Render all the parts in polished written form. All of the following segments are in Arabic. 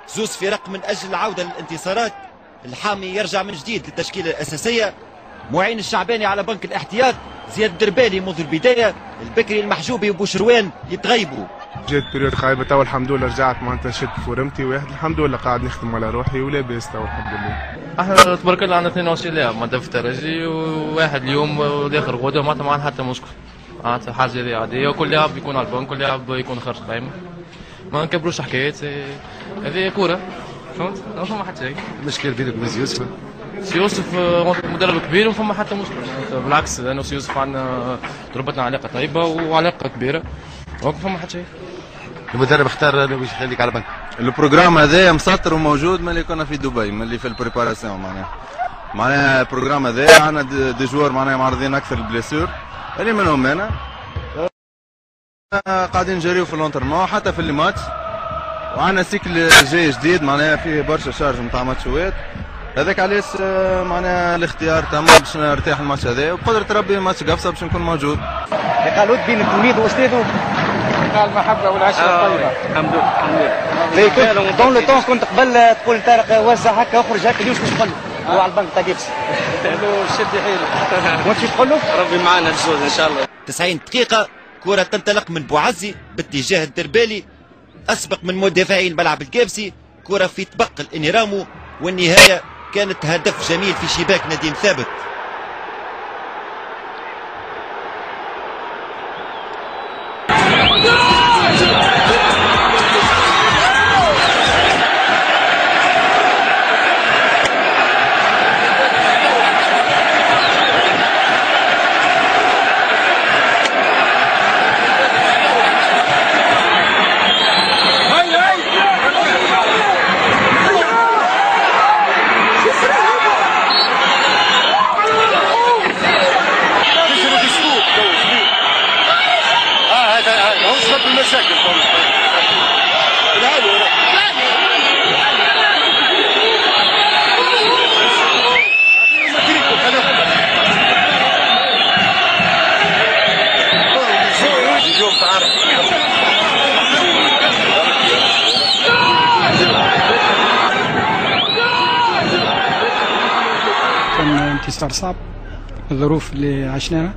زوز فرق من أجل العودة للانتصارات. الحامي يرجع من جديد للتشكيلة الأساسية، معين الشعباني على بنك الاحتياط، زياد الدربالي منذ البداية، البكري المحجوبي وبوشروان يتغيبوا. جيت بيريود خايبة تو الحمد لله رجعت معناتها شد فورمتي واحد الحمد لله قاعد نخدم على روحي ولا بأس تو الحمد لله. احنا تبارك الله عندنا 22 لاعب معناتها في الترجي، وواحد اليوم والاخر غدا معناتها ما عندنا حتى مشكل. معناتها حاجة هذه عادية، وكل لاعب يكون على البنك، كل لاعب يكون خارج قائمة. ما نكبروش حكايات، هذه كورة فهمت؟ ما فما حتى شيء. المشكل بينك وبين يوسف؟ يوسف مدرب كبير وما فما حتى مشكل، بالعكس انا ويوسف عندنا تربطنا علاقة طيبة وعلاقة كبيرة، ما فما حتى شيء. المدرب اختار باش يخليك على البنك. البروجرام هذايا مسطر وموجود ملي كنا في دبي، ملي في البريباراسيون معناها البروجرام هذايا عندنا دي جوار معناها معرضين اكثر البليسور اللي منهم انا قاعدين نجريو في الانترنو حتى في الماتش، وعندنا سيكل جاي جديد معناها فيه برشا شارج نتاع ماتشوات، هذاك علاش معناها الاختيار تم باش نرتاح الماتش هذا، وبقدرة ربي ماتش قفصه باش نكون موجود. لقاء ود بين التلميذ واستاذه، لقاء المحبه والعشره الطيبه. الحمد لله. دون لو طون كنت قبل تقول طارق وزع هكا اخرج هكا اليوم شكون تقول له؟ هو على البنك تاع جيبسي. قال له شد حيله. وانت تقول له؟ ربي معانا الجوز ان شاء الله. 90 دقيقة، كرة تنطلق من بوعزي باتجاه الدربالي، أسبق من مدافعين ملعب الكابسي، كرة في طبق الانيرامو، والنهاية كانت هدف جميل في شباك نديم ثابت. كان انتصار صعب، الظروف اللي عشناها.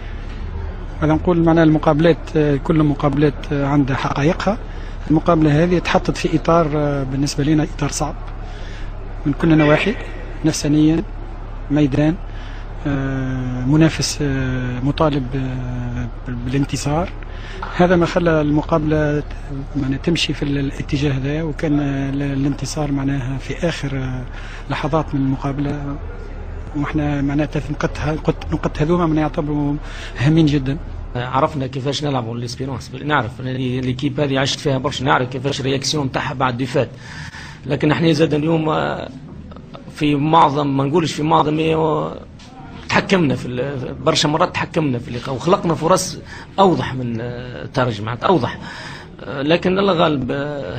هذا نقول معناها المقابلات كل مقابلات عندها حقائقها. المقابلة هذه تحطت في إطار بالنسبة لنا إطار صعب من كل نواحي، نفسانيا، ميدان، منافس مطالب بالانتصار. هذا ما خلى المقابلة تمشي في الاتجاه هذا، وكان الانتصار معناها في آخر لحظات من المقابلة، واحنا معناتها في نقط هذوما من يعتبروا هامين جدا. عرفنا كيفاش نلعبوا الاسبيرونس، نعرف ليكيب هذه عشت فيها برشا، نعرف كيفاش الرياكسيون تاعها بعد ديفات، لكن احنا زاد اليوم في معظم، ما نقولش في معظم، تحكمنا في برشا مرات، تحكمنا في اللقاء وخلقنا فرص اوضح من الترجي، معناتها اوضح، لكن الله غالب.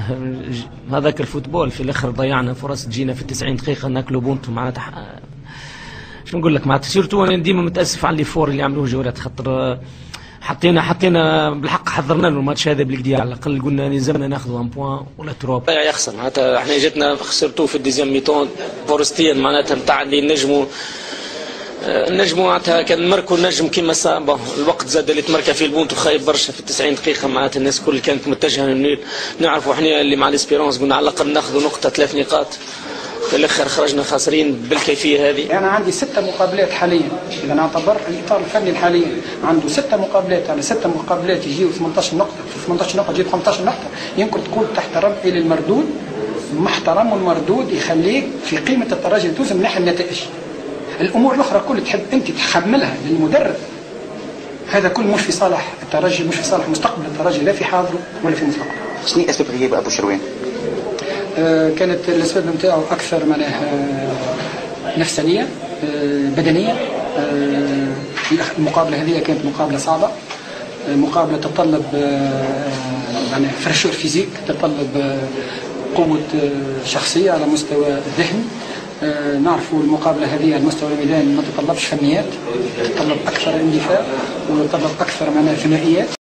هذاك الفوتبول في الاخر ضيعنا فرص، تجينا في 90 دقيقه ناكلوا بونتو، معناتها شنو نقول لك، معناتها سيرتو انا ديما متاسف على اللي اللي عملوه جولات، خاطر حطينا بالحق، حضرنا له الماتش هذا بالكدا، على الاقل قلنا لازمنا ناخذ 1 بوان ولا 3 بوان. يخسر معناتها، احنا جاتنا خسرتوه في الديزيام ميتون فورستيان، معناتها نتاع اللي نجموا معناتها كان نمركوا النجم كيما الوقت زاد اللي تمركا فيه البونتو خايب برشا في 90 دقيقه، معناتها الناس الكل كانت متجهه للنيل. نعرفوا احنا اللي مع الاسبيرونس قلنا على الاقل ناخذوا نقطه 3 نقاط، في الاخر خرجنا خاسرين بالكيفيه هذه. انا عندي 6 مقابلات حاليا، اذا نعتبر الاطار الفني حاليا عنده 6 مقابلات، على 6 مقابلات يجيو 18 نقطه، 18 نقطه تجيب 15 نقطه، يمكن تكون تحترم الى المردود، محترم والمردود يخليك في قيمه الترجي التونسي من ناحيه النتائج. الامور الاخرى كل تحب انت تحملها للمدرب، هذا كل مش في صالح الترجي، مش في صالح مستقبل الترجي، لا في حاضره ولا في مستقبله. شنو اسباب غياب ابو شروان؟ كانت الاسباب نتاعو اكثر معناها نفسانيه، بدنيه. المقابله هذه كانت مقابله صعبه، مقابله تتطلب معناها فرشور فيزيك، تتطلب قوه شخصيه على مستوى الذهن. نعرفوا المقابله هذه على مستوى الميدان ما تتطلبش فنيات، تتطلب اكثر اندفاع وتتطلب اكثر معناها ثنائيات.